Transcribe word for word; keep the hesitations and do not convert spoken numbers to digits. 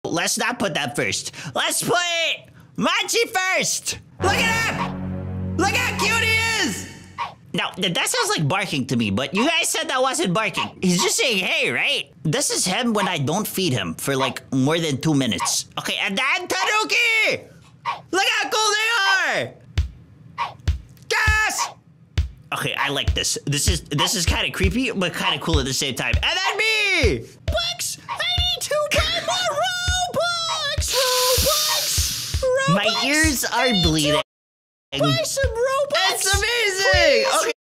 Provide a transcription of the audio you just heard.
Let's not put that first. Let's put Machi first. Look at him. Look how cute he is. Now, that sounds like barking to me, but you guys said that wasn't barking. He's just saying, hey, right? This is him when I don't feed him for like more than two minutes. Okay, and then Tanuki! Look how cool they are! Gas! Okay, I like this. This is this is kind of creepy, but kind of cool at the same time. And then me! Bucks! I need to buy more Robux! Robux! Robux! My ears are bleeding. Buy some Robux! It's amazing! Okay.